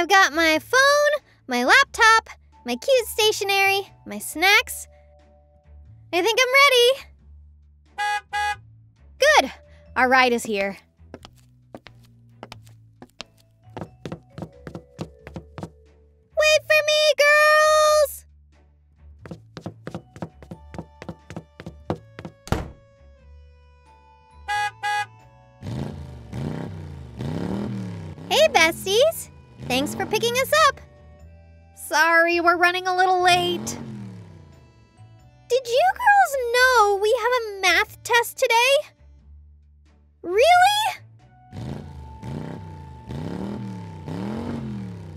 I've got my phone, my laptop, my cute stationery, my snacks. I think I'm ready. Good, our ride is here. Wait for me, girls! Hey, besties! Thanks for picking us up. Sorry, we're running a little late. Did you girls know we have a math test today? Really?